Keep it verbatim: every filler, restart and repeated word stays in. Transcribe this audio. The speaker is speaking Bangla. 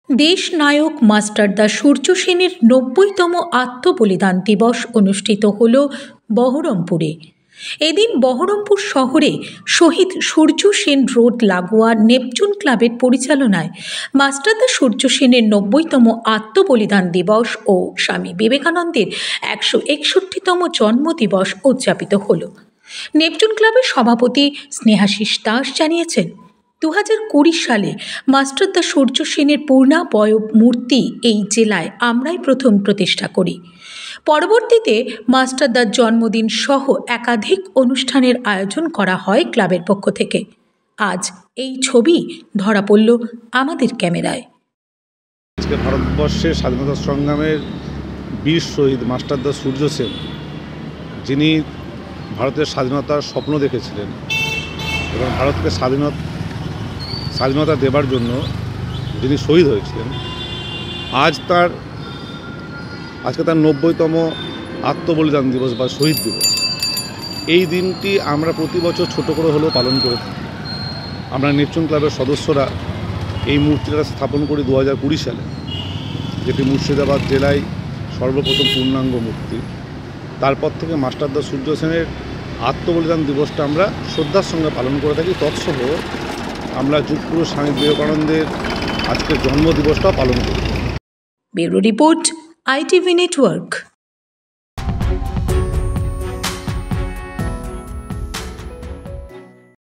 দেশনায়ক মাস্টারদা সূর্য সেনের নব্বইতম আত্মবলিদান দিবস অনুষ্ঠিত হল বহরমপুরে। এদিন বহরমপুর শহরে শহীদ সূর্য সেন রোড লাগোয়া নেপচুন ক্লাবের পরিচালনায় মাস্টারদা সূর্য সেনের নব্বইতম আত্মবলিদান দিবস ও স্বামী বিবেকানন্দের একশো একষট্টিতম জন্মদিবস উদযাপিত হল। নেপচুন ক্লাবের সভাপতি স্নেহাশিস দাস জানিয়েছেন, দু হাজার কুড়ি সালে মাস্টারদা সূর্য সেনের পূর্ণাবয়ব মূর্তি এই জেলায় আমরাই প্রথম প্রতিষ্ঠা করি। পরবর্তীতে মাস্টারদার জন্মদিন সহ একাধিক অনুষ্ঠানের আয়োজন করা হয় ক্লাবের পক্ষ থেকে। আজ এই ছবি ধরা পড়ল আমাদের ক্যামেরায়। আজকে ভারতবর্ষের স্বাধীনতা সংগ্রামের বীর শহীদ মাস্টারদা সূর্য সেন, যিনি ভারতের স্বাধীনতার স্বপ্ন দেখেছিলেন এবং ভারতকে স্বাধীনতা স্বাধীনতা দেবার জন্য যিনি শহীদ হয়েছিলেন, আজ তার আজকে তার নব্বইতম আত্মবলিদান দিবস বা শহীদ দিবস। এই দিনটি আমরা প্রতি বছর ছোটো করে হলেও পালন করে থাকি। আমরা নেপচুন ক্লাবের সদস্যরা এই মূর্তিটা স্থাপন করি দু হাজার কুড়ি সালে, যেটি মুর্শিদাবাদ জেলায় সর্বপ্রথম পূর্ণাঙ্গ মূর্তি। তারপর থেকে মাস্টারদা সূর্য সেনের আত্মবলিদান দিবসটা আমরা শ্রদ্ধার সঙ্গে পালন করে থাকি। তৎসহ আমরা যুগপুরুষ স্বামী বিবেকানন্দের আজকের জন্মদিবসটাও পালন করি। Bureau report, ITV network.